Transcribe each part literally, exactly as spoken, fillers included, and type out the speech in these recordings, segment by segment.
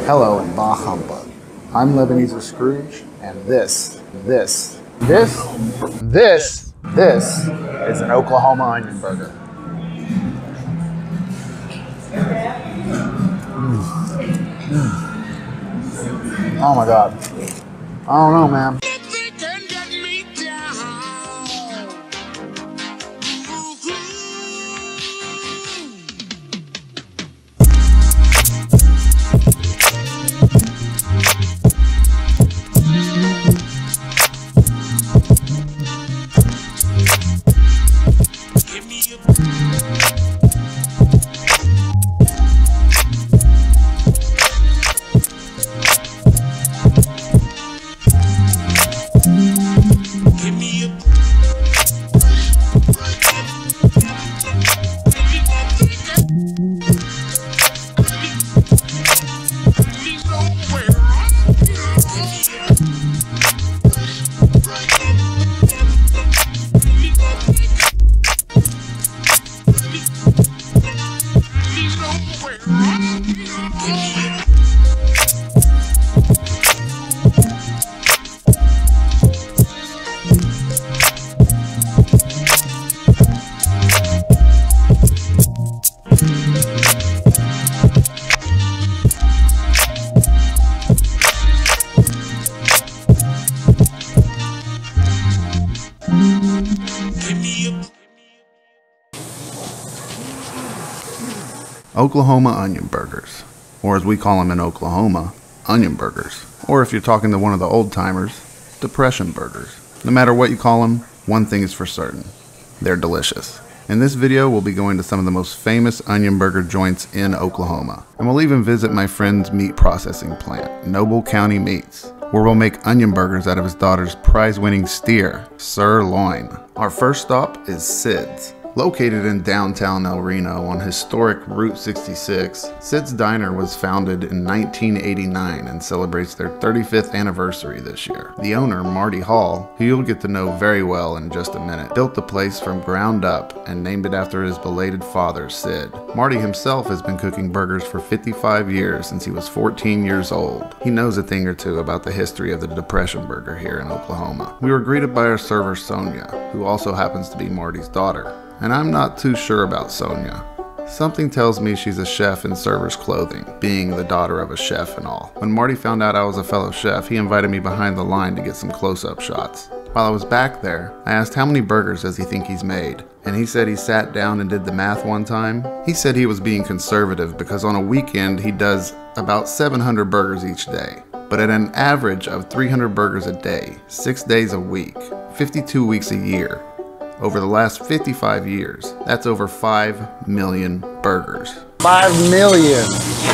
Hello and bah humbug. I'm Lebanese Scrooge, and this, this, this, this, this is an Oklahoma onion burger. Mm. Mm. Oh my God. I don't know, man. Oklahoma onion burgers, or as we call them in Oklahoma, onion burgers, or if you're talking to one of the old timers, depression burgers. No matter what you call them, one thing is for certain: they're delicious. In this video, we'll be going to some of the most famous onion burger joints in Oklahoma, and we'll even visit my friend's meat processing plant, Noble County Meats, where we'll make onion burgers out of his daughter's prize-winning steer, Sir Loin. Our first stop is Sid's. Located in downtown El Reno on historic Route sixty-six, Sid's Diner was founded in nineteen eighty-nine and celebrates their thirty-fifth anniversary this year. The owner, Marty Hall, who you'll get to know very well in just a minute, built the place from ground up and named it after his belated father, Sid. Marty himself has been cooking burgers for fifty-five years since he was fourteen years old. He knows a thing or two about the history of the depression burger here in Oklahoma. We were greeted by our server, Sonia, who also happens to be Marty's daughter. And I'm not too sure about Sonia. Something tells me she's a chef in server's clothing, being the daughter of a chef and all. When Marty found out I was a fellow chef, he invited me behind the line to get some close-up shots. While I was back there, I asked how many burgers does he think he's made, and he said he sat down and did the math one time. He said he was being conservative because on a weekend he does about seven hundred burgers each day, but at an average of three hundred burgers a day, six days a week, fifty-two weeks a year, over the last fifty-five years, that's over five million burgers. five million!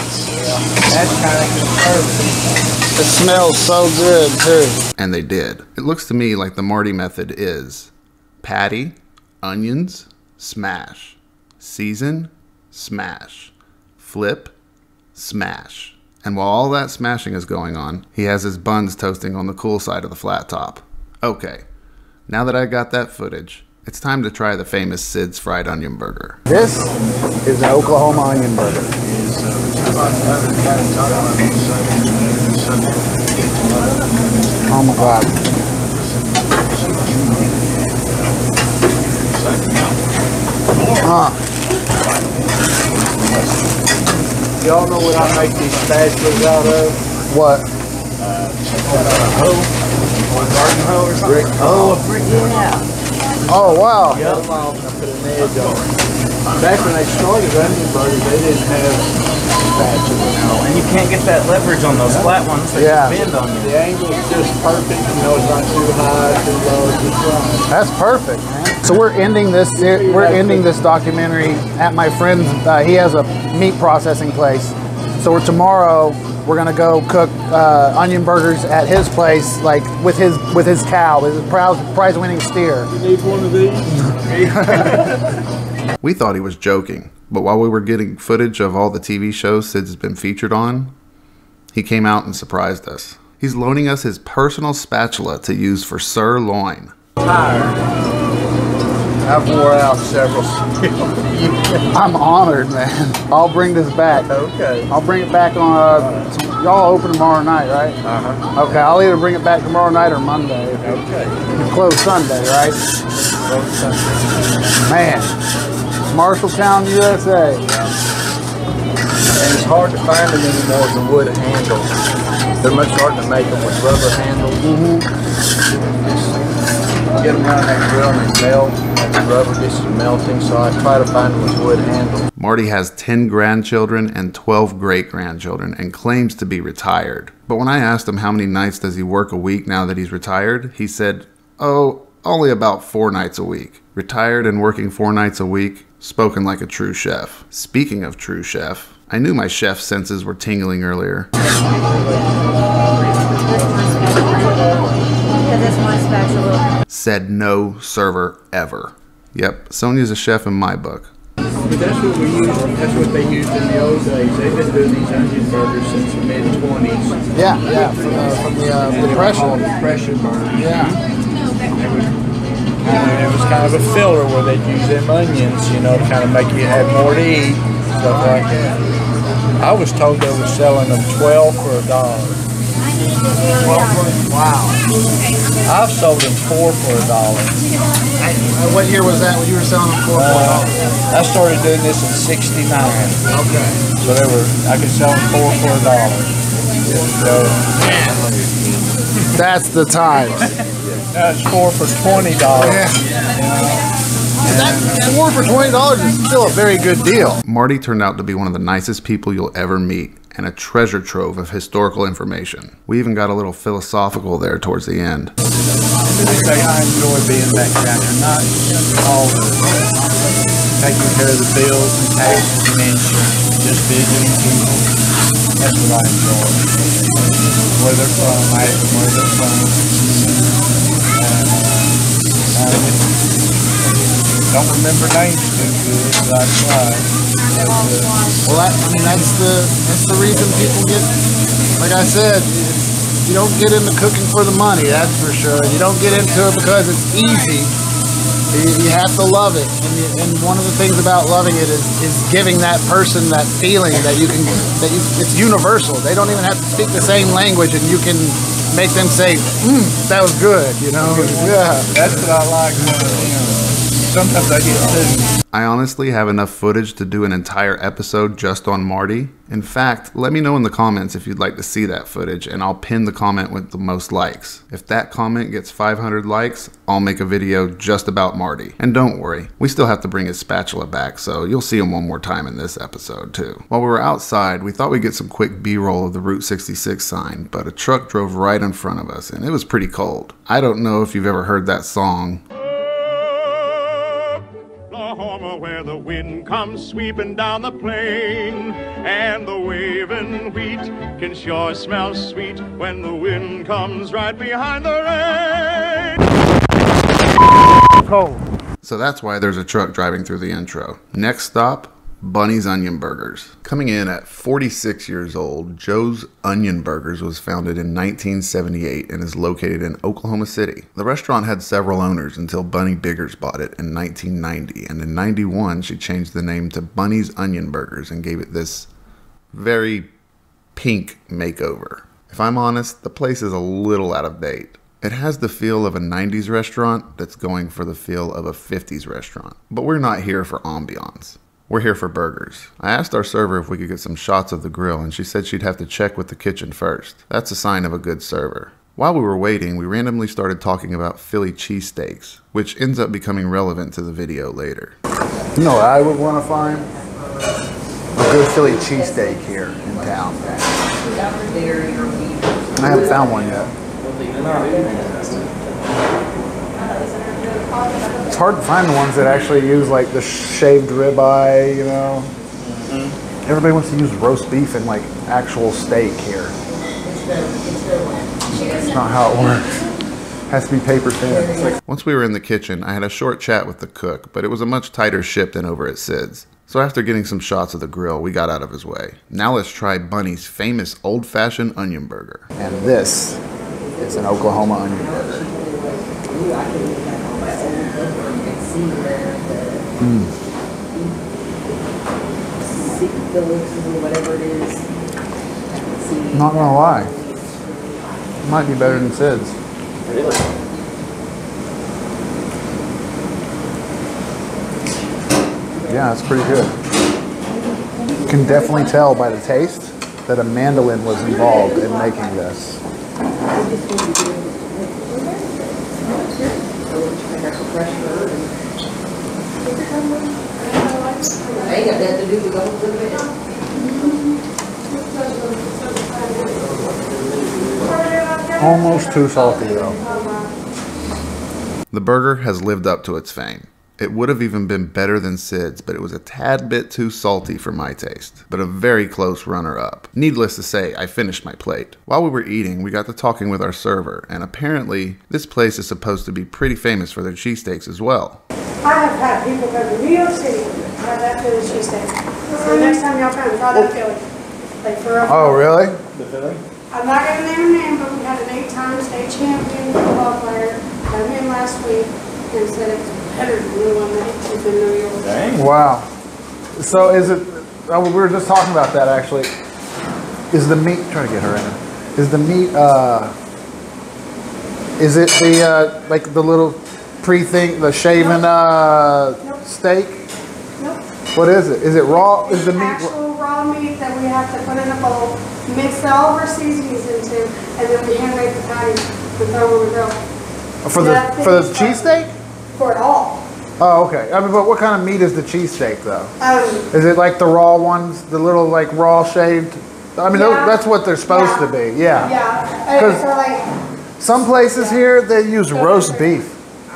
That's kind of perfect. It smells so good, too. And they did. It looks to me like the Marty method is patty, onions, smash, season, smash, flip, smash. And while all that smashing is going on, he has his buns toasting on the cool side of the flat top. Okay, now that I got that footage, it's time to try the famous Sid's fried onion burger. This is an Oklahoma onion burger. Oh my God. Uh. Y'all know what I make these spatulas out of? What? Uh, a hoe. Or a garden hoe or something? Brick. Oh, a brick, yeah. Oh, wow. Yep. I put an edge on it. Back when they started onion burgers, they didn't have spatulas. No, and you can't get that leverage on those flat ones. They Yeah. bend on you. The angle is just perfect. You know, it's not too high, too low, just right. That's perfect, man. So we're ending this. We're ending this documentary at my friend's. Uh, he has a meat processing place. So we're tomorrow. We're gonna go cook uh, onion burgers at his place, like with his with his cow, his prize-winning steer. You need one of these? We thought he was joking, but while we were getting footage of all the T V shows Sid's been featured on, he came out and surprised us. He's loaning us his personal spatula to use for Sir Loin. Tire. I've wore out several skills. I'm honored, man. I'll bring this back. Okay. I'll bring it back on, uh, some, y'all open tomorrow night, right? Uh-huh. Okay, I'll either bring it back tomorrow night or Monday. Okay. You close Sunday, right? Closed Caption. Man, Marshalltown, U S A. And it's hard to find them anymore with the wood handles. They're much harder to make them with rubber handles. Mm-hmm. Get them around that grill and they melt. That rubber gets to melting, so I try to find them with wood handles. Marty has ten grandchildren and twelve great-grandchildren and claims to be retired. But when I asked him how many nights does he work a week now that he's retired, he said, oh, only about four nights a week. Retired and working four nights a week, spoken like a true chef. Speaking of true chef, I knew my chef senses were tingling earlier. Said no server ever. Yep, Sonia's a chef in my book. But that's what we used. That's what they used in the old days. They've been doing these onion burgers since the mid twenties. Yeah, yeah, from, uh, from the uh, depression. Depression burgers. Yeah. It was, kind of, it was kind of a filler where they'd use them onions, you know, to kind of make you have more to eat, stuff like that. I was told they were selling them twelve for a dollar. Wow. I've sold them four for a dollar. What year was that when you were selling them for? Uh, I started doing this in sixty-nine. Okay. So they were, I could sell them four for a dollar. So, that's the times. now it's four for twenty dollars. Yeah. That four for twenty dollars is still a very good deal. Marty turned out to be one of the nicest people you'll ever meet, and a treasure trove of historical information. We even got a little philosophical there towards the end. I enjoy being back down here, not all the taking care of the bills and taxes and insurance, just visiting people. That's what I enjoy. Where they're from, I ask them where they're from. And, uh, I don't remember names too good, but I try. But, uh, Well, that, I mean, that's the that's the reason people get, like I said, you don't get into cooking for the money, that's for sure. You don't get into it because it's easy. You, you have to love it, and, you, and one of the things about loving it is, is giving that person that feeling that you can, that you, it's universal. They don't even have to speak the same language, and you can make them say, mm, that was good, you know? Yeah. That's what I like. You know, sometimes I get two. I honestly have enough footage to do an entire episode just on Marty. In fact, let me know in the comments if you'd like to see that footage, and I'll pin the comment with the most likes. If that comment gets five hundred likes, I'll make a video just about Marty. And don't worry, we still have to bring his spatula back, so you'll see him one more time in this episode too. While we were outside, we thought we'd get some quick B-roll of the Route sixty-six sign, but a truck drove right in front of us, and it was pretty cold. I don't know if you've ever heard that song. Where the wind comes sweeping down the plain, and the waving wheat can sure smell sweet when the wind comes right behind the rain. Cold. So that's why there's a truck driving through the intro. Next stop, Bunny's Onion Burgers. Coming in at forty-six years old, Joe's Onion Burgers was founded in nineteen seventy-eight and is located in Oklahoma City. The restaurant had several owners until Bunny Biggers bought it in nineteen ninety, and in ninety-one she changed the name to Bunny's Onion Burgers and gave it this very pink makeover. If I'm honest, the place is a little out of date. It has the feel of a nineties restaurant that's going for the feel of a fifties restaurant. But we're not here for ambiance. We're here for burgers. I asked our server if we could get some shots of the grill, and she said she'd have to check with the kitchen first. That's a sign of a good server. While we were waiting, we randomly started talking about Philly cheesesteaks, which ends up becoming relevant to the video later. You know what I would want to find? A good Philly cheesesteak here in town. I haven't found one yet. It's hard to find the ones that actually use like the shaved ribeye, you know. Mm-hmm. Everybody wants to use roast beef and like actual steak here. That's not how it works. It has to be paper thin. Once we were in the kitchen, I had a short chat with the cook, but it was a much tighter ship than over at Sid's. So after getting some shots of the grill, we got out of his way. Now let's try Bunny's famous old-fashioned onion burger. And this is an Oklahoma onion burger. see where the Mm. seat goes or whatever it is. I can see. Not gonna lie. Might be better than Sid's. Really? Yeah, it's pretty good. You can definitely tell by the taste that a mandolin was involved in making this. I ain't got that to do with the whole thing. Almost too salty though. The burger has lived up to its fame. It would have even been better than Sid's, but it was a tad bit too salty for my taste, but a very close runner-up. Needless to say, I finished my plate. While we were eating, we got to talking with our server, and apparently, this place is supposed to be pretty famous for their cheesesteaks as well. I have had people come to New York City, try that Philly cheesesteak. So next time y'all come, try that Philly. Like for real. Oh, really? The Philly? I'm not gonna name her name, but we had an eight-time state champion football player come in last week and said it's better than the one that is in New York. Dang. Wow. So is it, oh, we were just talking about that actually. Is the meat, try to get her in it. Is the meat, uh, is it the, uh, like the little pre-thing, the shaven, uh, Nope. steak? Nope. What is it? Is it raw? Is the It's meat? actual raw meat that we have to put in a bowl, mix all of our seasonings into, and then we hand make the patties and throw them on the grill. For the, Yeah, for the it's- cheesesteak? For it all. Oh, okay. I mean, but what kind of meat is the cheesesteak though? Um, Is it like the raw ones, the little like raw shaved? I mean, Yeah. those, that's what they're supposed Yeah. to be. Yeah. yeah. And 'Cause- so like, Some places here they use roast beef.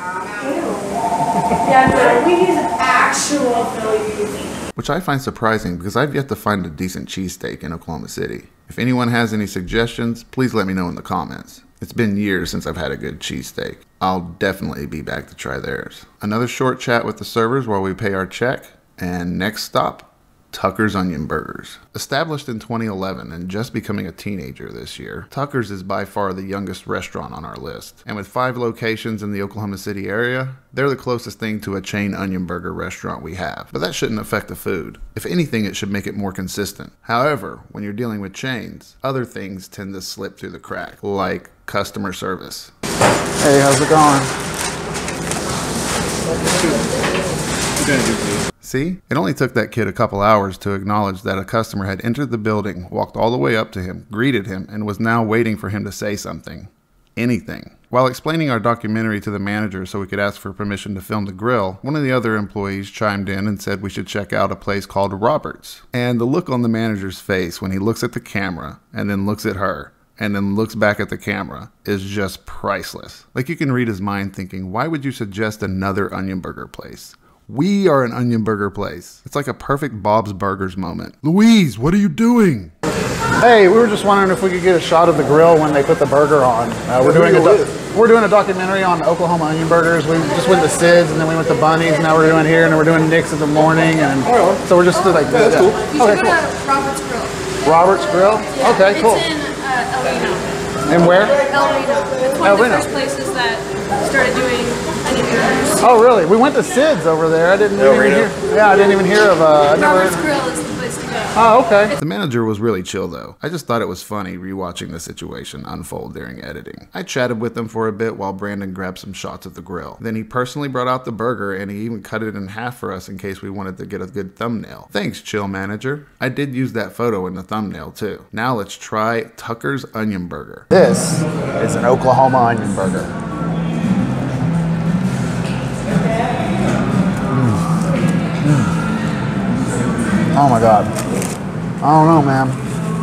yeah, no, we use actual Philly beef. Which I find surprising because I've yet to find a decent cheesesteak in Oklahoma City. If anyone has any suggestions, please let me know in the comments. It's been years since I've had a good cheesesteak. I'll definitely be back to try theirs. Another short chat with the servers while we pay our check, and next stop, Tucker's Onion Burgers. Established in twenty eleven and just becoming a teenager this year, Tucker's is by far the youngest restaurant on our list. And with five locations in the Oklahoma City area, they're the closest thing to a chain onion burger restaurant we have. But that shouldn't affect the food. If anything, it should make it more consistent. However, when you're dealing with chains, other things tend to slip through the crack, like customer service. Hey, how's it going? See? It only took that kid a couple hours to acknowledge that a customer had entered the building, walked all the way up to him, greeted him, and was now waiting for him to say something. Anything. While explaining our documentary to the manager so we could ask for permission to film the grill, one of the other employees chimed in and said we should check out a place called Robert's. And the look on the manager's face when he looks at the camera and then looks at her and then looks back at the camera is just priceless. Like you can read his mind thinking, why would you suggest another onion burger place? We are an onion burger place. It's like a perfect Bob's Burgers moment. Louise, what are you doing? Hey, we were just wondering if we could get a shot of the grill when they put the burger on. Uh, we're doing a do- we're doing a documentary on Oklahoma onion burgers. We just went to Sid's and then we went to Bunny's. Now we're doing here and then we're doing Nick's in the morning. And so we're just like, yeah, that's cool. You should Okay, go cool. to Robert's Grill. Robert's Grill. Yeah, Okay, cool. It's in uh, El Reno. And where? El Reno. It's one El of the Reno. first places that started doing onion burgers. Oh, really? We went to Sid's over there. I didn't even hear. Yeah, I didn't even hear of. Uh, I never. Robert's Grill is the place to go. Oh, okay. The manager was really chill though. I just thought it was funny rewatching the situation unfold during editing. I chatted with him for a bit while Brandon grabbed some shots of the grill. Then he personally brought out the burger and he even cut it in half for us in case we wanted to get a good thumbnail. Thanks, chill manager. I did use that photo in the thumbnail too. Now let's try Tucker's Onion Burger. This is an Oklahoma onion burger. Oh my God. I don't know, man.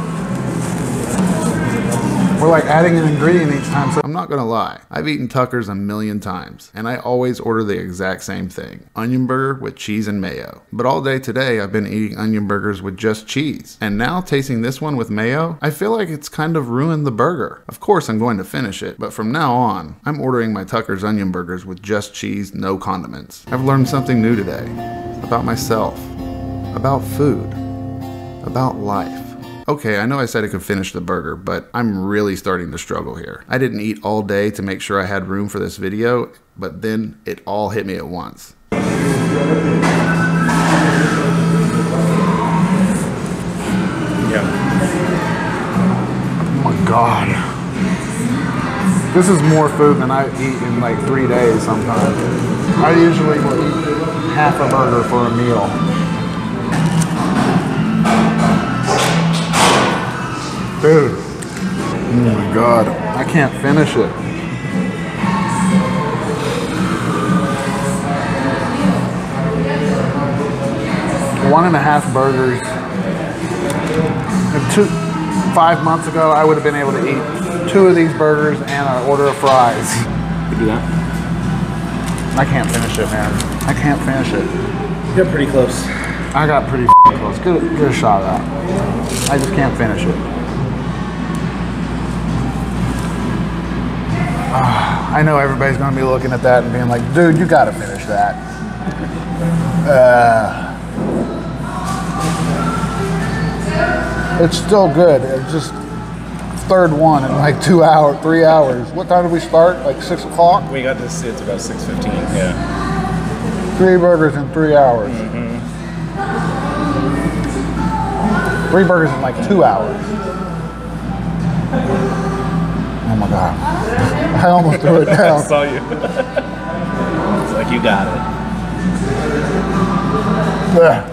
We're like adding an ingredient each time. So I'm not gonna lie, I've eaten Tucker's a million times, and I always order the exact same thing. Onion burger with cheese and mayo. But all day today, I've been eating onion burgers with just cheese. And now tasting this one with mayo, I feel like it's kind of ruined the burger. Of course, I'm going to finish it, but from now on, I'm ordering my Tucker's onion burgers with just cheese, no condiments. I've learned something new today. About myself. About food. About life. Okay, I know I said I could finish the burger, but I'm really starting to struggle here. I didn't eat all day to make sure I had room for this video, but then it all hit me at once. Yeah. Oh my God. This is more food than I eat in like three days sometimes. I usually will eat half a burger for a meal. Dude. Oh my God. I can't finish it. One and a half burgers. And two, five months ago, I would have been able to eat two of these burgers and an order of fries. You do that? I can't finish it, man. I can't finish it. You're pretty close. I got pretty close. Get, get a shot of that. I just can't finish it. Uh, I know everybody's going to be looking at that and being like, dude, you got to finish that. Uh, it's still good. It's just third one in like two hours, three hours. What time did we start? Like six o'clock? We got this, it's about six fifteen, yeah. Three burgers in three hours. Mm-hmm. Three burgers in like two hours. Oh my God. I almost threw it down. I saw you. It's like you got it. Yeah.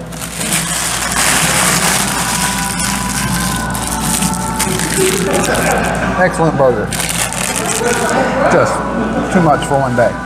Excellent burger. Just too much for one day.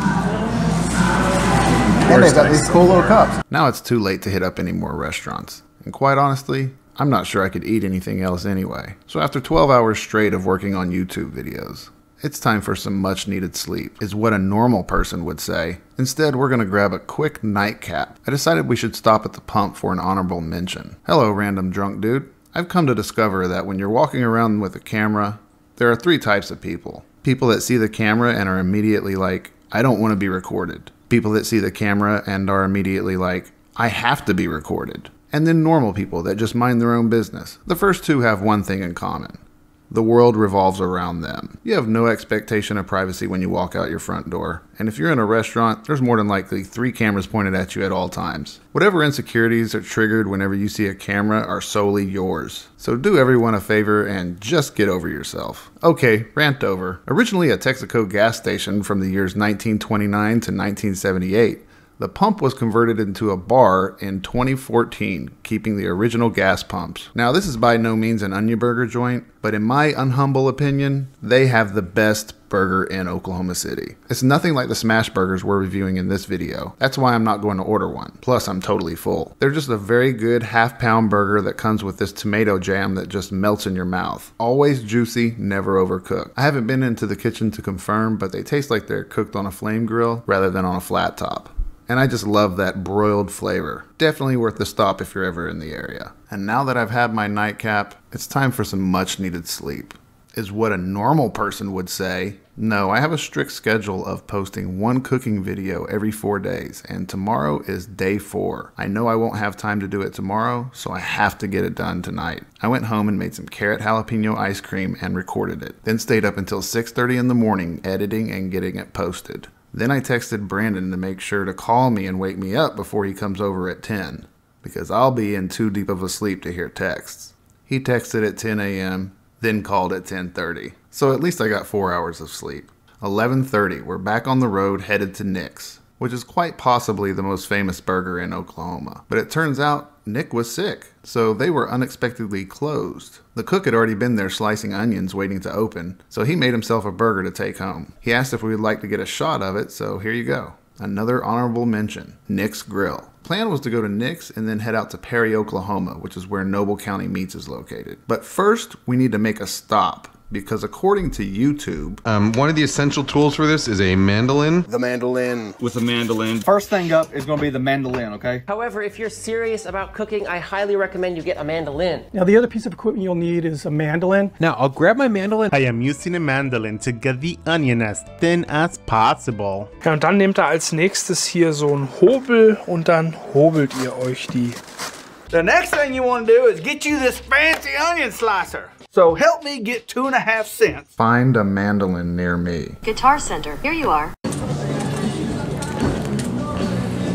And they've got these cool little cups. Now it's too late to hit up any more restaurants. And quite honestly, I'm not sure I could eat anything else anyway. So after twelve hours straight of working on YouTube videos, it's time for some much needed sleep, is what a normal person would say. Instead, we're gonna grab a quick nightcap. I decided we should stop at the pump for an honorable mention. Hello, random drunk dude. I've come to discover that when you're walking around with a camera, there are three types of people. People that see the camera and are immediately like, I don't want to be recorded. People that see the camera and are immediately like, I have to be recorded. And then normal people that just mind their own business. The first two have one thing in common. The world revolves around them. You have no expectation of privacy when you walk out your front door. And if you're in a restaurant, there's more than likely three cameras pointed at you at all times. Whatever insecurities are triggered whenever you see a camera are solely yours. So do everyone a favor and just get over yourself. Okay, rant over. Originally a Texaco gas station from the years nineteen twenty-nine to nineteen seventy-eight, the pump was converted into a bar in twenty fourteen, keeping the original gas pumps. Now, this is by no means an onion burger joint, but in my unhumble opinion, they have the best burger in Oklahoma City. It's nothing like the smash burgers we're reviewing in this video. That's why I'm not going to order one. Plus, I'm totally full. They're just a very good half-pound burger that comes with this tomato jam that just melts in your mouth. Always juicy, never overcooked. I haven't been into the kitchen to confirm, but they taste like they're cooked on a flame grill rather than on a flat top. And I just love that broiled flavor. Definitely worth the stop if you're ever in the area. And now that I've had my nightcap, it's time for some much needed sleep. Is what a normal person would say. No, I have a strict schedule of posting one cooking video every four days, and tomorrow is day four. I know I won't have time to do it tomorrow, so I have to get it done tonight. I went home and made some carrot jalapeno ice cream and recorded it. Then stayed up until six thirty in the morning editing and getting it posted. Then I texted Brandon to make sure to call me and wake me up before he comes over at ten, because I'll be in too deep of a sleep to hear texts. He texted at ten A M, then called at ten thirty. So at least I got four hours of sleep. eleven thirty, we're back on the road headed to Nick's, which is quite possibly the most famous burger in Oklahoma. But it turns out Nick was sick, so they were unexpectedly closed. The cook had already been there slicing onions waiting to open, so he made himself a burger to take home. He asked if we would like to get a shot of it, so here you go. Another honorable mention, Nick's Grill. Plan was to go to Nick's and then head out to Perry, Oklahoma, which is where Noble County Meats is located. But first, we need to make a stop, because according to YouTube, um, one of the essential tools for this is a mandolin. The mandolin. With a mandolin. First thing up is going to be the mandolin, okay? However, if you're serious about cooking, I highly recommend you get a mandolin. Now, the other piece of equipment you'll need is a mandolin. Now, I'll grab my mandolin. I am using a mandolin to get the onion as thin as possible. Ja, und dann nehmt ihr als nächstes hier so einen Hobel und dann hobelt ihr euch die. The next thing you want to do is get you this fancy onion slicer. So help me get two and a half cents. Find a mandolin near me. Guitar Center, here you are.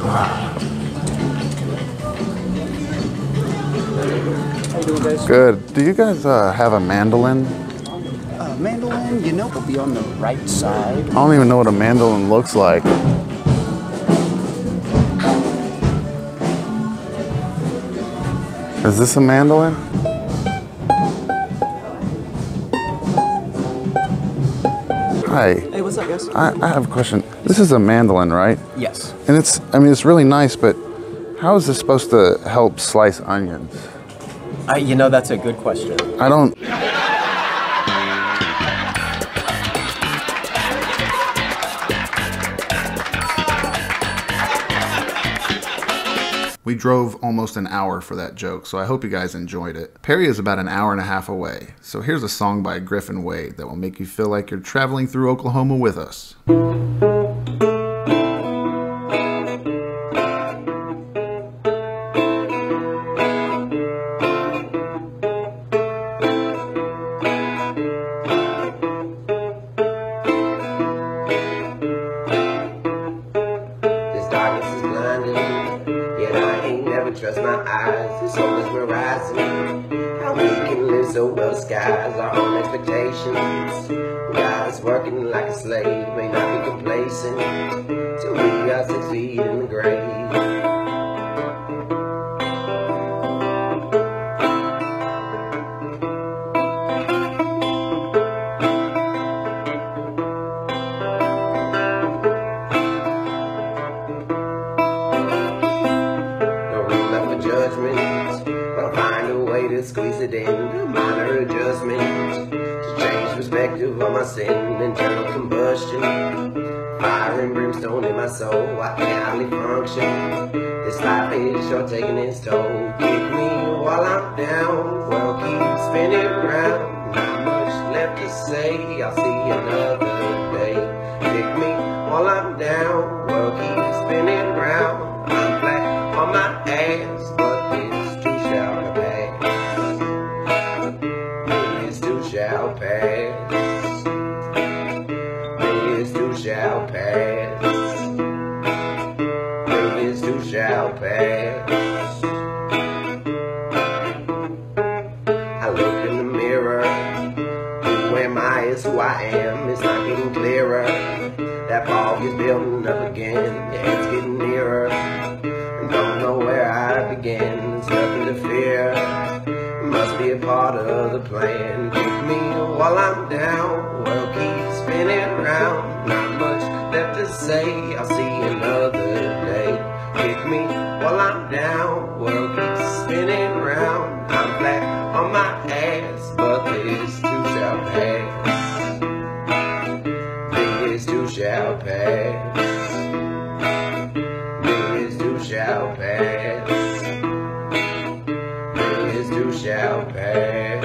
How you doing, guys? Good. Do you guys uh, have a mandolin? Uh, mandolin, you know, will be on the right side. I don't even know what a mandolin looks like. Is this a mandolin? Hi. Hey, what's up, guys? I, I have a question. This is a mandolin, right? Yes. And it's, I mean, it's really nice, but how is this supposed to help slice onions? Uh, you know, that's a good question. I don't... We drove almost an hour for that joke, so I hope you guys enjoyed it. Perry is about an hour and a half away, so here's a song by Griffin Wade that will make you feel like you're traveling through Oklahoma with us. Trust my eyes, this soul is rising. How we can live so well disguise our own expectations. Guys working like a slave may not be complacent till we are six feet in the grave. Squeeze it in, a minor adjustment to change perspective on my sin, internal combustion, fire and brimstone in my soul. I can't hardly function. This life is short, taking its toll. Kick me while I'm down, world keeps spinning round. Not much left to say, I'll see another day. Kick me while I'm down, world keeps spinning round. I'm flat on my ass, but this too shall pass. Shall pass. This too shall pass. This too shall pass. I look in the mirror. Who am I is who I am. It's not getting clearer. That fog is building up again. Yeah, it's getting nearer. And don't know where I begin. There's nothing to fear. Must be a part of the plan. Kick me while I'm down, world keeps spinning round. Not much left to say, I'll see another day. Kick me while I'm down, world keeps spinning round. I'm flat on my ass, but this too shall pass. This too shall pass. This too shall pass. This too shall pass.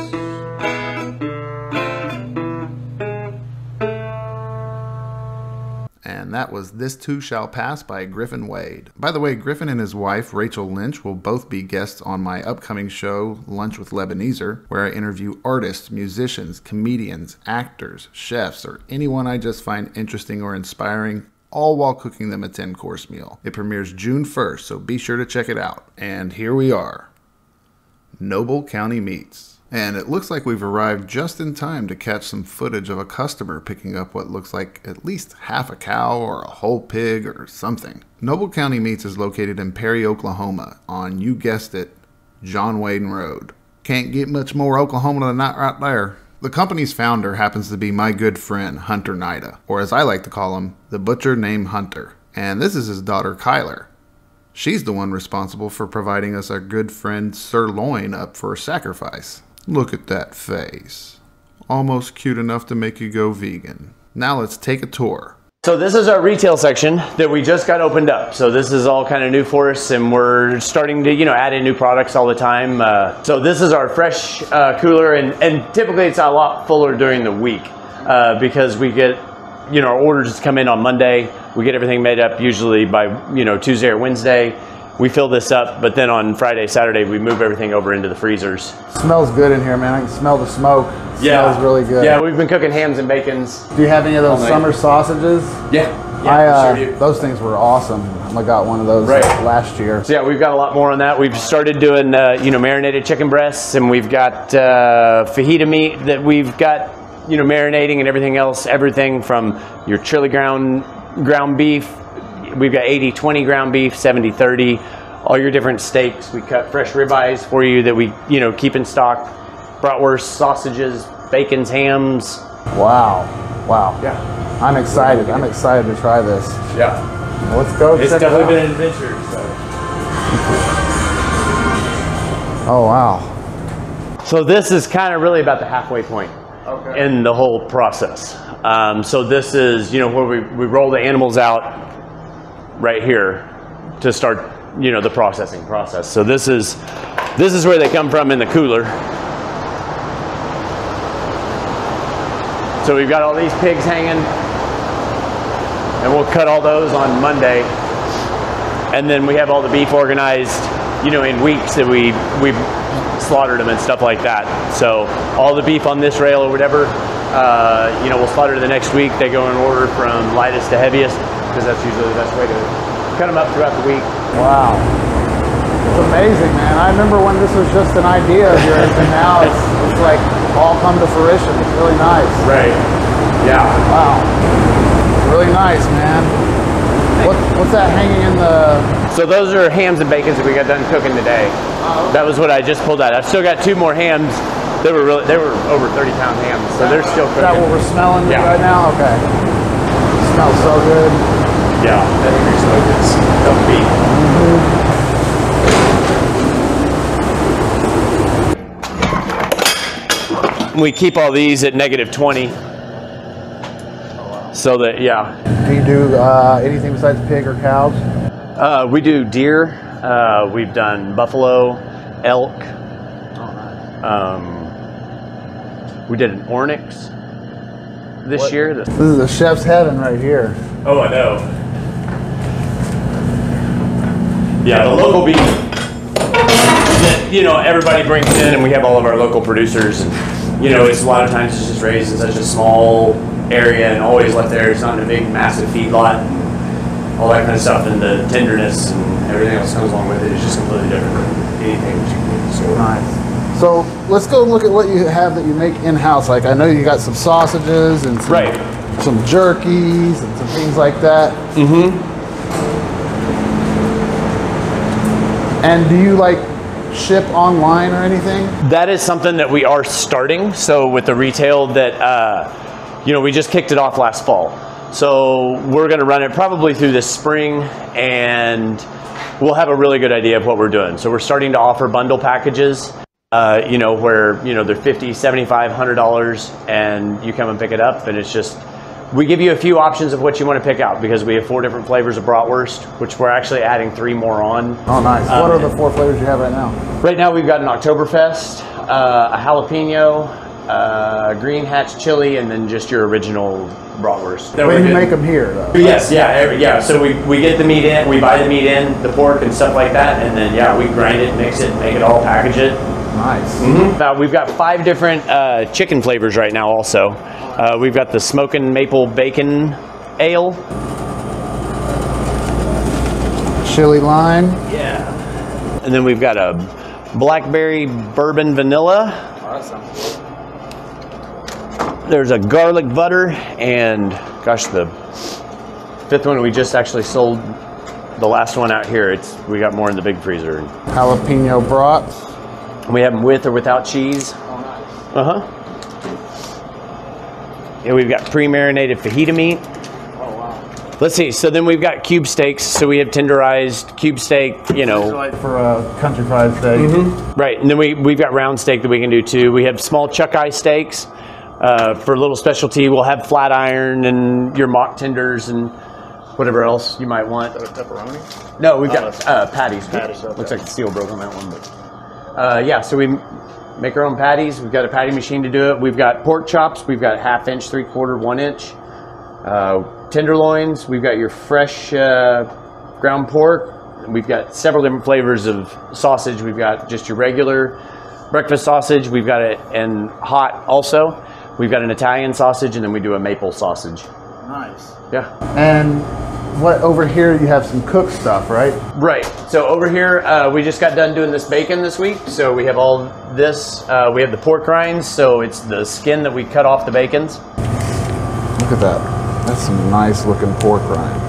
And that was This Too Shall Pass by Griffin Wade. By the way, Griffin and his wife, Rachel Lynch, will both be guests on my upcoming show, Lunch with Lebaneser, where I interview artists, musicians, comedians, actors, chefs, or anyone I just find interesting or inspiring, all while cooking them a ten-course meal. It premieres June first, so be sure to check it out. And here we are. Noble County Meats. And it looks like we've arrived just in time to catch some footage of a customer picking up what looks like at least half a cow or a whole pig or something. Noble County Meats is located in Perry, Oklahoma on, you guessed it, John Wayne Road. Can't get much more Oklahoma than that right there. The company's founder happens to be my good friend, Hunter Nida, or as I like to call him, the butcher named Hunter. And this is his daughter, Kyler. She's the one responsible for providing us our good friend Sir Loin up for a sacrifice. Look at that face. Almost cute enough to make you go vegan. Now let's take a tour. So this is our retail section that we just got opened up. So this is all kind of new for us, and we're starting to, you know, add in new products all the time. Uh, so this is our fresh uh, cooler, and, and typically it's a lot fuller during the week uh, because we get, you know, our orders come in on Monday. We get everything made up usually by, you know, Tuesday or Wednesday. We fill this up, but then on Friday, Saturday, we move everything over into the freezers. Smells good in here, man. I can smell the smoke. It yeah. Smells really good. Yeah, we've been cooking hams and bacons. Do you have any of those summer sausages? Yeah. Yeah, I, uh, sure do. those things were awesome. I got one of those Right. last year. So yeah, we've got a lot more on that. We've started doing, uh, you know, marinated chicken breasts, and we've got uh, fajita meat that we've got, you know, marinating and everything else. Everything from your chili ground ground beef. We've got eighty twenty ground beef, seventy thirty. All your different steaks. We cut fresh ribeyes for you that we, you know, keep in stock. Bratwurst, sausages, bacons, hams. Wow. Wow. Yeah. I'm excited. I'm excited to try this. Yeah. Let's go It's check it definitely out. been an adventure. So. Oh, wow. So this is kind of really about the halfway point Okay. in the whole process. Um, so this is, you know, where we, we roll the animals out right here to start, you know, the processing process. So this is, this is where they come from in the cooler. So we've got all these pigs hanging, and we'll cut all those on Monday. And then we have all the beef organized, you know, in weeks that we, we've slaughtered them and stuff like that. So all the beef on this rail or whatever, uh, you know, we'll slaughter the next week. They go in order from lightest to heaviest, because that's usually the best way to cut them up throughout the week. Wow. It's amazing, man. I remember when this was just an idea of yours, and now it's, it's like all come to fruition. It's really nice. Right. Yeah. Wow. Really nice, man. What, what's that hanging in the... So those are hams and bacons that we got done cooking today. Oh, okay. That was what I just pulled out. I've still got two more hams. They were really, they were over thirty pound hams, so they're still cooking. Is that what we're smelling Yeah. right now? Okay. Smells so good. Yeah, that hickory smoke is of beef. We keep all these at negative twenty. So that, yeah. Do you do uh, anything besides pig or cows? Uh, we do deer. Uh, we've done buffalo, elk. Um, we did an Ornix this What? year. This is a chef's heaven right here. Oh, I know. Yeah, the local beef that, you know, everybody brings in, and we have all of our local producers, and, you know, it's a lot of times it's just raised in such a small area and always left there. It's not in a big, massive feedlot. All that kind of stuff, and the tenderness and everything else comes along with it is just completely different than anything that you can get in the store. Nice. So let's go look at what you have that you make in-house. Like I know you got some sausages and some, right. some jerkies and some things like that. Mm-hmm. And do you like ship online or anything? That is something that we are starting. So with the retail that, uh, you know, we just kicked it off last fall. So we're going to run it probably through this spring, and we'll have a really good idea of what we're doing. So we're starting to offer bundle packages, uh, you know, where, you know, they're fifty, seventy-five, one hundred dollars, and you come and pick it up, and it's just, we give you a few options of what you want to pick out, because we have four different flavors of bratwurst, which we're actually adding three more on. Oh, nice. Um, what are the four flavors you have right now? Right now we've got an Oktoberfest, uh, a jalapeno, uh, green hatch chili, and then just your original bratwurst. Well, you make them here, though. Yes, yeah, every, yeah. So we, we get the meat in, we buy the meat in, the pork and stuff like that, and then yeah, we grind it, mix it, make it all, package it. Nice. Mm-hmm. Now we've got five different uh, chicken flavors right now. Also, uh, we've got the smoking maple bacon ale, chili lime. Yeah. And then we've got a blackberry bourbon vanilla. Oh, that sounds good. There's a garlic butter, and gosh, the fifth one we just actually sold, the last one out here. It's we got more in the big freezer. Jalapeno brats. We have them with or without cheese. Oh, nice. Uh huh. And we've got pre-marinated fajita meat. Oh, wow. Let's see. So then we've got cube steaks. So we have tenderized cube steak. You know, like for a country fried steak. Mm-hmm. Right, and then we we've got round steak that we can do too. We have small chuck eye steaks. Uh, for a little specialty, we'll have flat iron and your mock tenders and whatever else you might want. Is that a pepperoni? No, we've Oh, got uh, patties. Patties, okay. Looks like the steel broke on that one, but uh, yeah. So we make our own patties. We've got a patty machine to do it. We've got pork chops. We've got half inch, three quarter, one inch. Uh, tenderloins. We've got your fresh uh, ground pork. We've got several different flavors of sausage. We've got just your regular breakfast sausage. We've got it in hot also. We've got an Italian sausage, and then we do a maple sausage. Nice. Yeah. And what over here you have some cooked stuff, right? Right. So over here uh, we just got done doing this bacon this week. So we have all this. Uh, we have the pork rinds. So it's the skin that we cut off the bacons. Look at that. That's some nice looking pork rind.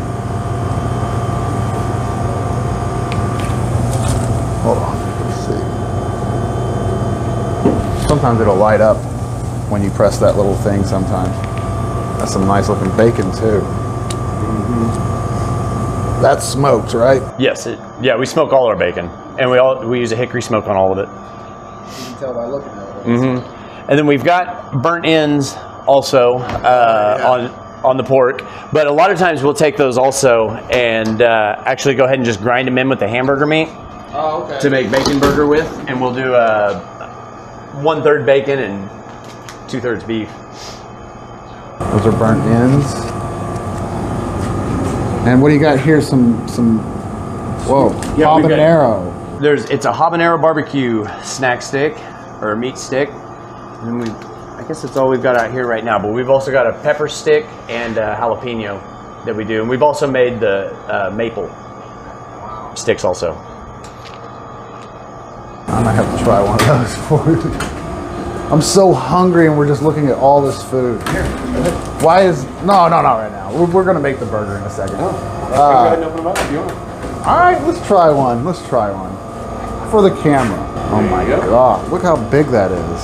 Hold on. Let's see. Sometimes it'll light up when you press that little thing sometimes. That's some nice looking bacon too. Mm-hmm. That's smoked, right? Yes. It, yeah, we smoke all our bacon, and we all we use a hickory smoke on all of it. You can tell by looking at it. Mm-hmm. And then we've got burnt ends also uh, yeah. on on the pork, but a lot of times we'll take those also and uh, actually go ahead and just grind them in with the hamburger meat. Oh, okay. To make bacon burger with, and we'll do uh, one third bacon and two thirds beef. Those are burnt ends. And what do you got here? Some some whoa yeah, habanero. Got, there's it's a habanero barbecue snack stick or a meat stick, and we I guess that's all we've got out here right now. But we've also got a pepper stick and a jalapeno that we do, and we've also made the uh, maple sticks also. I might have to try one of those for you. I'm so hungry and we're just looking at all this food. Why is... No, no, not right now. We're, we're going to make the burger in a second. Oh, uh, go ahead and open them up if you want. All right, let's try one. Let's try one. For the camera. Oh my go. God. Look how big that is.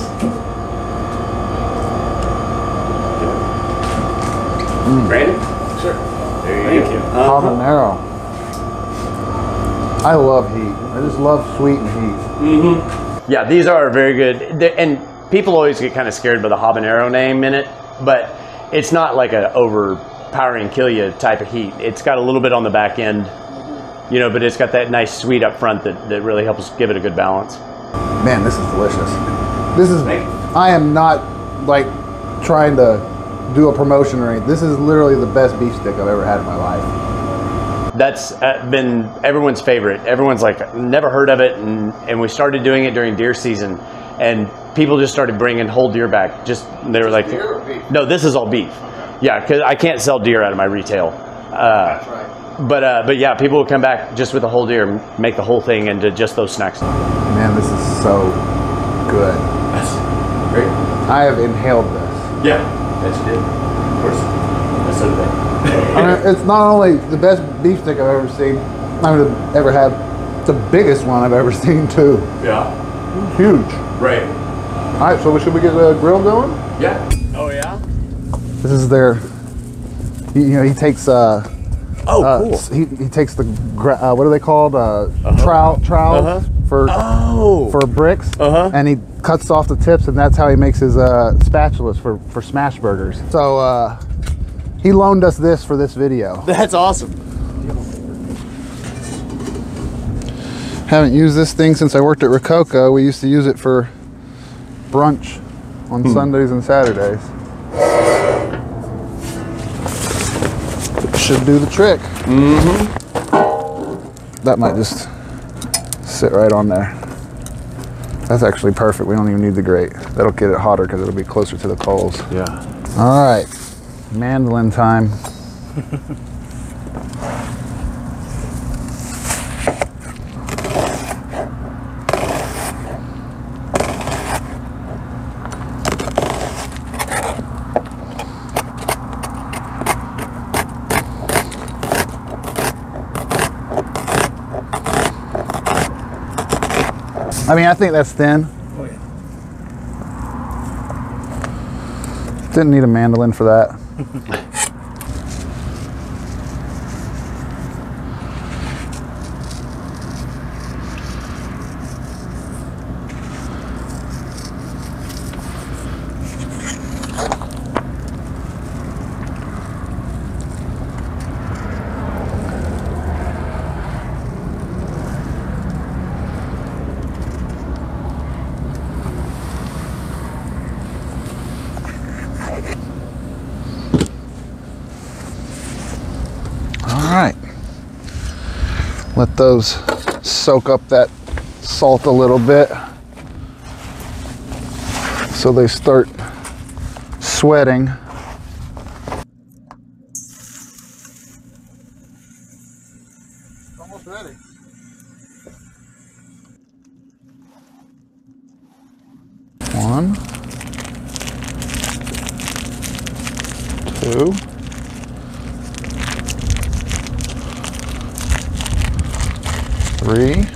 Mm. Brandon? Sure. There you Thank go. you. Uh-huh. Habanero. I love heat. I just love sweet and heat. Mm-hmm. Yeah, these are very good. They're, and people always get kind of scared by the habanero name in it, but it's not like an overpowering kill you type of heat. It's got a little bit on the back end, you know, but it's got that nice sweet up front that, that really helps give it a good balance. Man, this is delicious. This is, I am not like trying to do a promotion or anything. This is literally the best beef stick I've ever had in my life. That's been everyone's favorite. Everyone's like, never heard of it, and, and we started doing it during deer season, and people just started bringing whole deer back. Just they were like, deer or beef? No, this is all beef. Yeah, because I can't sell deer out of my retail. Uh, That's right. But uh, but yeah, people will come back just with the whole deer and make the whole thing into just those snacks. Man, this is so good. That's great. I have inhaled this. Yeah, that's good. Of course. That's so good. I mean, it's not only the best beef stick I've ever seen, I've ever had, it's the biggest one I've ever seen too. Yeah. Huge. Right. All right, so should we get the grill going? Yeah. Oh yeah. This is their, you know, he takes, uh, oh, uh, cool. He, he takes the, uh, what are they called? Uh, uh-huh. trowel, trowels uh-huh. for, oh. for bricks. Uh-huh. And he cuts off the tips, and that's how he makes his uh, spatulas for, for smash burgers. So, uh, he loaned us this for this video. That's awesome. Haven't used this thing since I worked at Rococo. We used to use it for brunch on hmm. Sundays and Saturdays. It should do the trick. Mm-hmm. That might just sit right on there. That's actually perfect. We don't even need the grate. That'll get it hotter because it'll be closer to the coals. Yeah. All right. Mandolin time. I mean, I think that's thin. Oh, yeah. Didn't need a mandolin for that. Let those soak up that salt a little bit so they start sweating. Two. Three.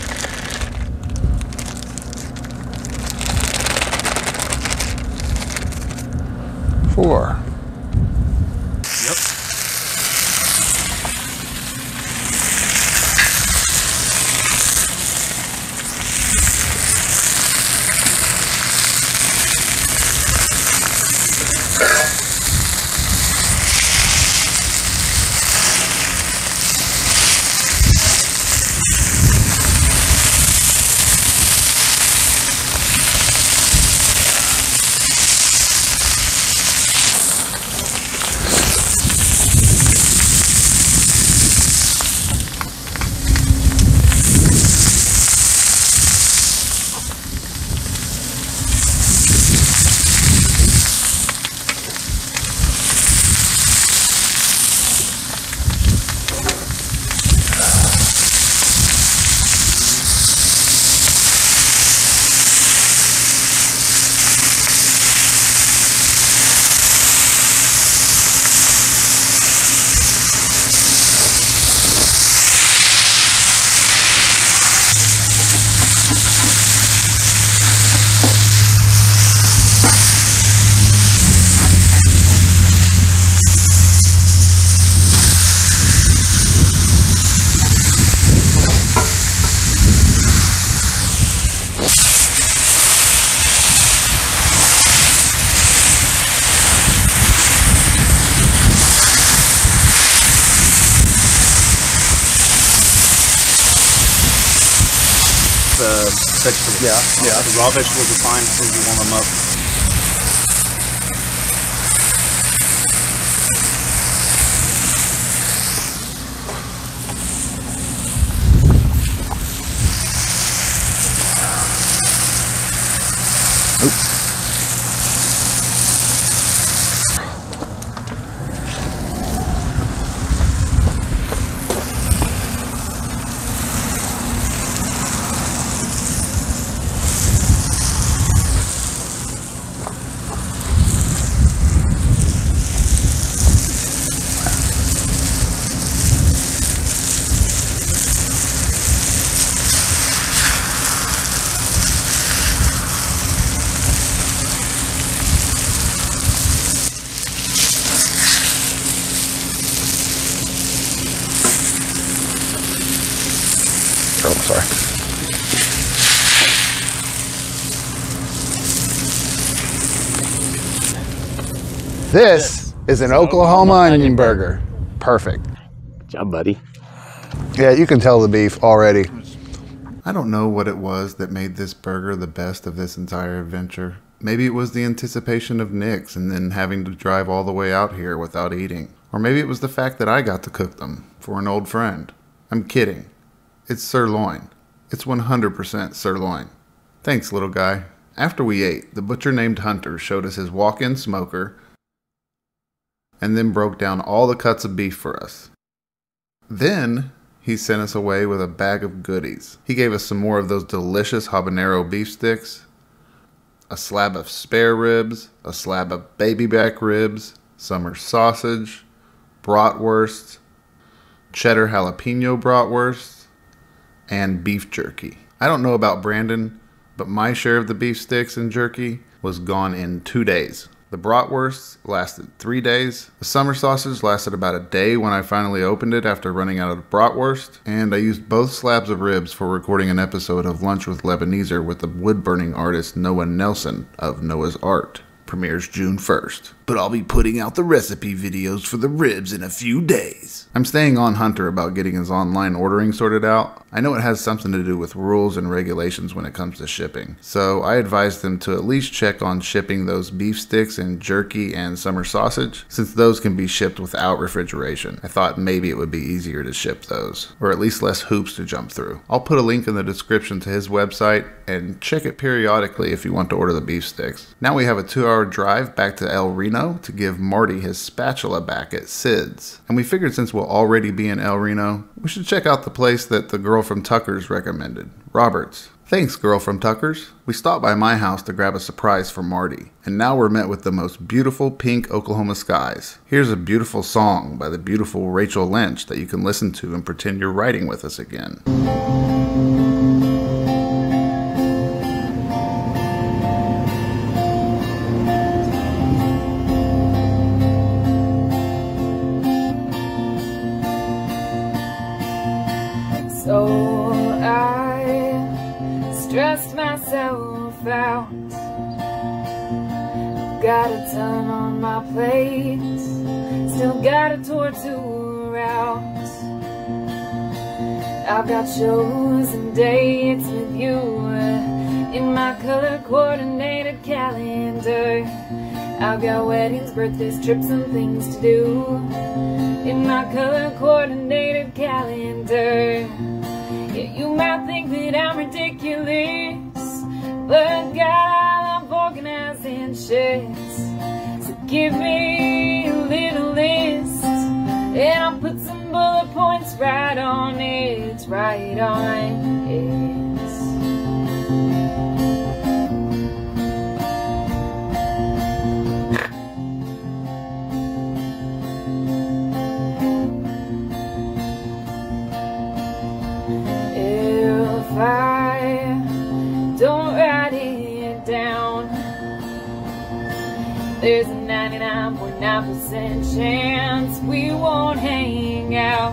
Four. The vegetables. Yeah, yeah. The raw vegetables are fine as soon as you warm them up. Oh, sorry. This is an Oklahoma onion burger. Perfect. Good job, buddy. Yeah, you can tell the beef already. I don't know what it was that made this burger the best of this entire adventure. Maybe it was the anticipation of Nick's and then having to drive all the way out here without eating. Or maybe it was the fact that I got to cook them for an old friend. I'm kidding. It's sirloin. It's one hundred percent sirloin. Thanks, little guy. After we ate, the butcher named Hunter showed us his walk-in smoker and then broke down all the cuts of beef for us. Then he sent us away with a bag of goodies. He gave us some more of those delicious habanero beef sticks, a slab of spare ribs, a slab of baby back ribs, summer sausage, bratwurst, cheddar jalapeno bratwurst, and beef jerky. I don't know about Brandon, but my share of the beef sticks and jerky was gone in two days. The bratwurst lasted three days. The summer sausage lasted about a day when I finally opened it after running out of bratwurst. And I used both slabs of ribs for recording an episode of Lunch with Lebaneser with the wood-burning artist Noah Nelson of Noah's Art. Premieres June first. But I'll be putting out the recipe videos for the ribs in a few days. I'm staying on Hunter about getting his online ordering sorted out. I know it has something to do with rules and regulations when it comes to shipping. So I advised them to at least check on shipping those beef sticks and jerky and summer sausage, since those can be shipped without refrigeration. I thought maybe it would be easier to ship those, or at least less hoops to jump through. I'll put a link in the description to his website, and check it periodically if you want to order the beef sticks. Now we have a two hour drive back to El Reno to give Marty his spatula back at Sid's. And we figured since we'll already be in El Reno, we should check out the place that the girl from Tucker's recommended, Robert's. Thanks, girl from Tucker's. We stopped by my house to grab a surprise for Marty, and now we're met with the most beautiful pink Oklahoma skies. Here's a beautiful song by the beautiful Rachel Lynch that you can listen to and pretend you're riding with us again. So I stressed myself out. Got a ton on my plate, still got a tour to route. I've got shows and dates with you in my color coordinated calendar. I've got weddings, birthdays, trips and things to do in my color coordinated calendar. Yeah, you might think that I'm ridiculous, but God, I'm organizing shit. So give me a little list, and I'll put some bullet points right on it, right on it. If I don't write it down, there's a ninety-nine point nine percent chance we won't hang out.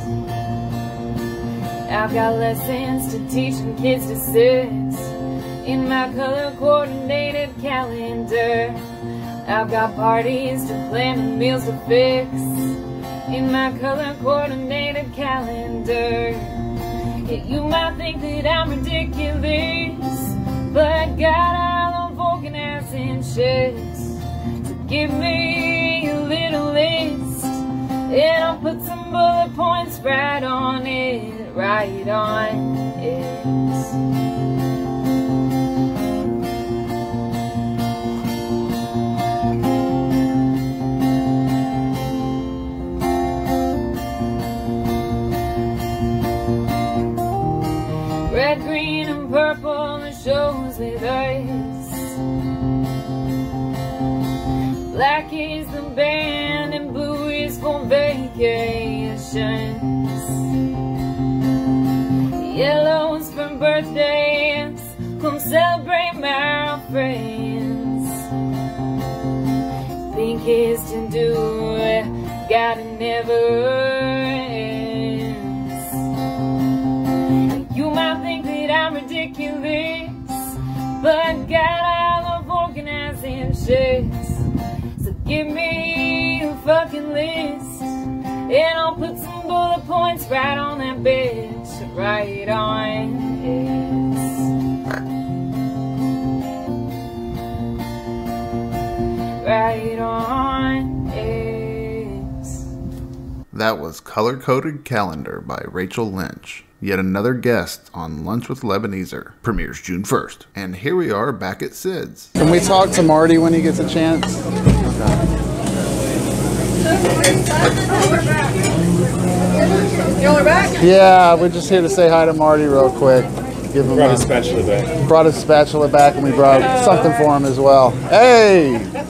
I've got lessons to teach and kids to sit in my color coordinated calendar. I've got parties to plan and meals to fix in my color coordinated calendar. Yeah, you might think that I'm ridiculous, but God, I love organizing shit. So give me a little list, and I'll put some bullet points right on it, right on it. Red, green, and purple, the shows with us. Black is the band, and blue is for vacations. Yellow's for birthdays, come celebrate my friends. Pink is to do, gotta never ends. You might think that I'm ridiculous, but God, I love organizing shit. So give me a fucking list, and I'll put some bullet points right on that bitch, right on it. Right on it. That was Color Coded Calendar by Rachel Lynch. Yet another guest on Lunch with Lebaneser. Premieres June first. And here we are back at Sid's. Can we talk to Marty when he gets a chance? Y'all are back? Yeah, we're just here to say hi to Marty real quick. Give him Brought a, his spatula back. Brought his spatula back, and we brought something for him as well. Hey!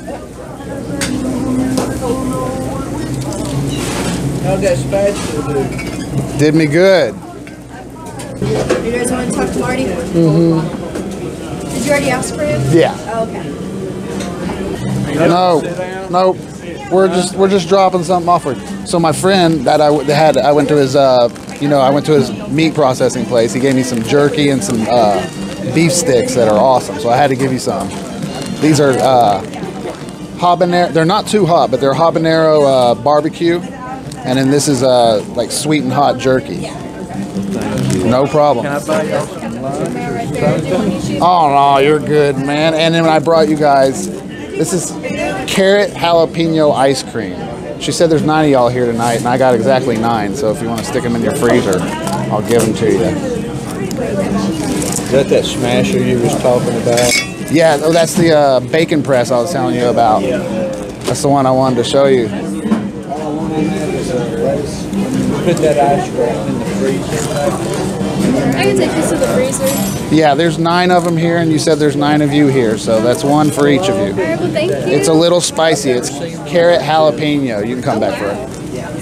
How'd that spatula do? Did me good. You guys want to talk to Marty? Mm-hmm. Did you already ask for him? Yeah. Oh, okay. No, nope. We're just we're just dropping something off. So my friend that I had, I went to his, uh, you know, I went to his meat processing place. He gave me some jerky and some uh, beef sticks that are awesome. So I had to give you some. These are uh, habanero. They're not too hot, but they're habanero uh, barbecue. And then this is uh, like sweet and hot jerky. No problem. Can I buy y'all some lunch or something? Oh no, you're good, man. And then I brought you guys, this is carrot jalapeno ice cream. She said there's nine of y'all here tonight, and I got exactly nine. So if you want to stick them in your freezer, I'll give them to you. Is that that smasher you was talking about? Yeah, oh, that's the uh, bacon press I was telling you about. That's the one I wanted to show you. Put that ice cream in the freezer. I can take this to the freezer. Yeah, there's nine of them here, and you said there's nine of you here, so that's one for each of you. Well, thank you. It's a little spicy. It's carrot jalapeno. You can come back for it.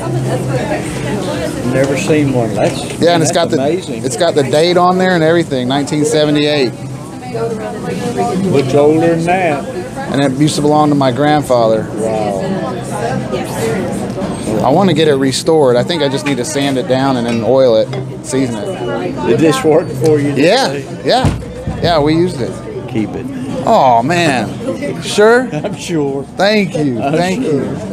Never seen one. That's Yeah, and it's got the amazing. it's got the date on there and everything, nineteen seventy-eight. Looks older than that. And it used to belong to my grandfather. Wow. I want to get it restored. I think I just need to sand it down and then oil it, season it. Did this work for you? Yeah, yeah, yeah. We used it. Keep it. Oh man, sure. I'm sure. Thank you, I'm thank sure. you.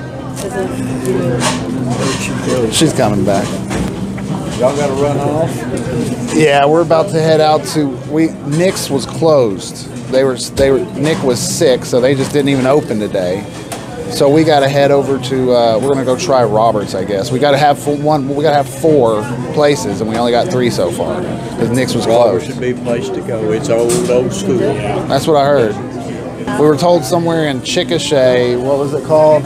She's coming back. Y'all got to run off. Yeah, we're about to head out to. We Nick's was closed. They were they were Nick was sick, so they just didn't even open today. So we got to head over to. Uh, we're gonna go try Roberts, I guess. We got to have full one. We got to have four places, and we only got three so far because Nick's was Roberts closed. should be a place to go. It's old, old school. That's what I heard. We were told somewhere in Chickasha. What was it called?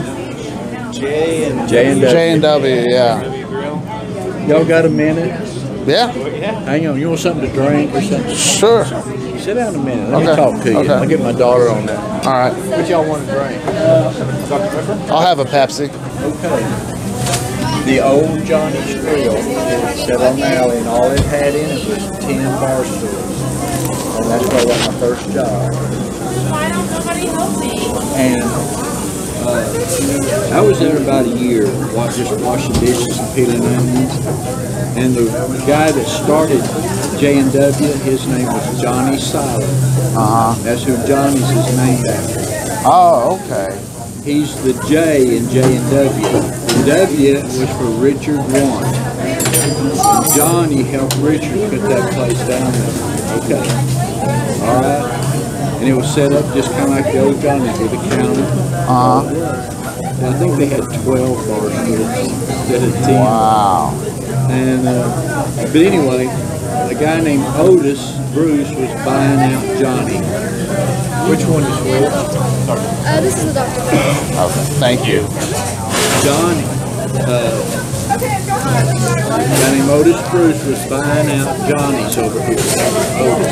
J and J and W. J and W. Yeah. Y'all got a minute? Yeah. Hang on. You want something to drink or something? Sure. Sit down a minute. Let Okay. me talk to you. Okay. I'll get my daughter on that. All right. What y'all want to drink? I'll have a Pepsi. Okay. The old Johnny's Grill sat on the alley, and all it had in it was ten bar stools. And that's where I got my first job. Why don't nobody help me? And uh, I was there about a year, wa- just washing dishes and peeling onions. And the guy that started J and W, his name was Johnny Silent. Uh-huh. That's who Johnny's is named after. Oh, okay. He's the J in J and W. The W was for Richard One. And Johnny helped Richard put that place down there. Okay. All right. And it was set up just kind of like the old Johnny's with a counter. Uh-huh. And I think they had twelve bar stools instead of ten. Wow. And, uh, but anyway, a guy named Otis Bruce was buying out Johnny. Which one is which? Uh, this is the doctor. Okay. Thank you. Johnny. Uh, a guy named Otis Bruce was buying out Johnny's over here. Otis.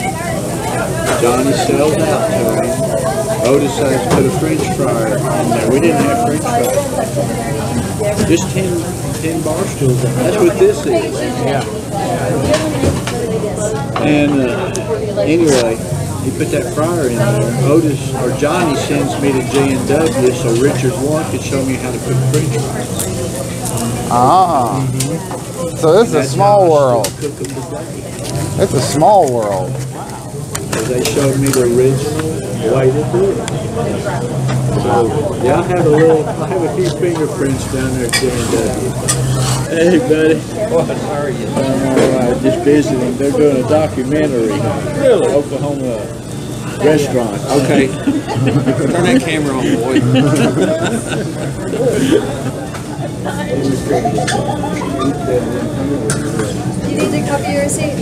Johnny sells out to him. Otis says put a French fryer in there. We didn't have French fries. Just ten, ten bar stools. That's what this is. Yeah. And uh, anyway, he put that fryer in there. Otis or Johnny sends me to J and W so Richard One could show me how to cook French fries. Ah. So this is a small world. It's a small world. So they showed me the original way to do it. So yeah, I have a little, I have a few fingerprints down there at J and W. Hey buddy. What? How are you? I'm all right. Just visiting. They're doing a documentary. Really? Oklahoma restaurant. Okay. Turn that camera on, boy. You need to copy your receipt?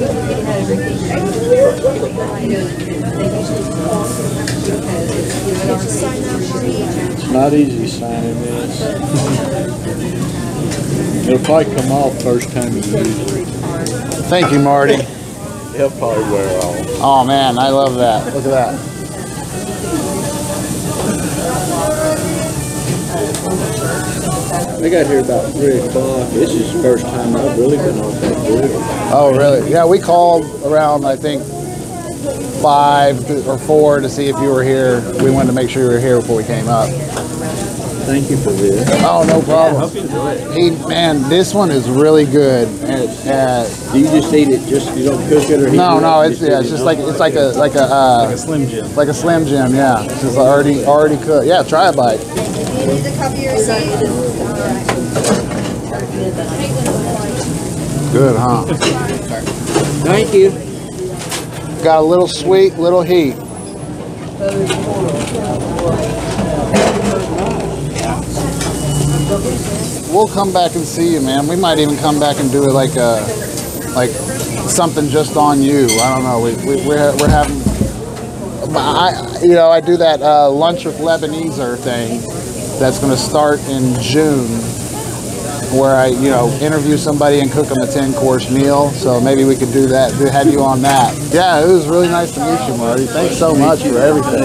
It's not easy signing this. It'll probably come off first time you use it. Thank you, Marty. It'll probably wear off. Oh man, I love that. Look at that. I got here about three o'clock. This is the first time I've really been on that grill. Oh really? Yeah, we called around I think five to, or four to see if you were here. We wanted to make sure you were here before we came up. Thank you for this. Oh, no problem. Yeah, I hope you enjoy it. He, man, this one is really good. And, uh, Do you just eat it? Just you don't cook it or heat no, it no, up? it's yeah, it's just like it's like a like a uh, Like a Slim Jim. like a Slim Jim. Yeah, it's just already already cooked. Yeah, try a bite. You need to copy your receipt? Good, huh? Thank you. Got a little sweet, little heat. We'll come back and see you, man. We might even come back and do it like a, like something just on you. I don't know. We, we we're we're having. I you know I do that uh, lunch with Lebaneser thing. That's going to start in June, where I, you know, interview somebody and cook them a ten course meal. So maybe we could do that, do, have you on that. Yeah, it was really nice to meet you, Marty. Thanks so much for everything.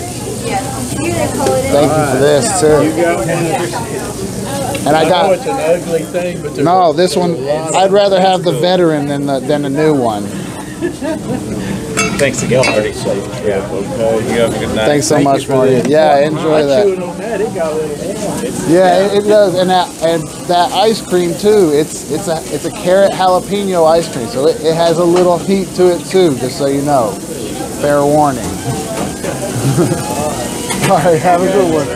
Thank you for this, too. You got one. And I got. I know it's an ugly thing, but No, this one, I'd rather have the veteran than the, than the new one. Thanks again, Marty. Yeah, okay. You have a good night. Thanks so Thank much, you for Marty. this. Yeah, enjoy that. I chewed on that. It got a little warm. It's- Yeah, it, it does, and that and that ice cream too. It's it's a it's a carrot jalapeno ice cream, so it, it has a little heat to it too. Just so you know, fair warning. All right, have a good one.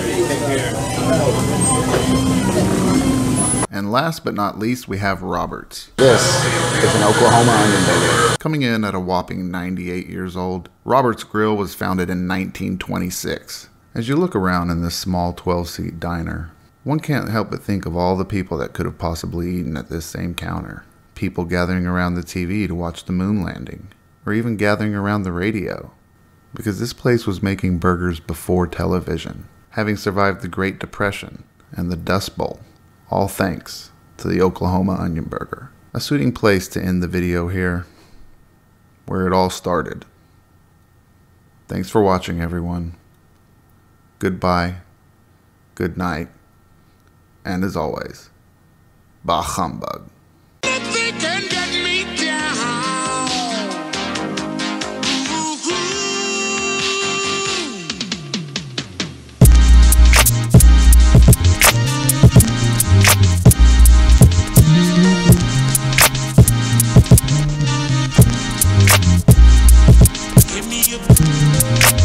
And last but not least, we have Roberts. This is an Oklahoma onion burger. Coming in at a whopping ninety-eight years old, Roberts Grill was founded in nineteen twenty-six. As you look around in this small twelve-seat diner, one can't help but think of all the people that could have possibly eaten at this same counter. People gathering around the T V to watch the moon landing, or even gathering around the radio. Because this place was making burgers before television, having survived the Great Depression and the Dust Bowl. All thanks to the Oklahoma Onion Burger. A suiting place to end the video here, where it all started. Thanks for watching, everyone. Goodbye, good night, and as always, bah humbug. Give me a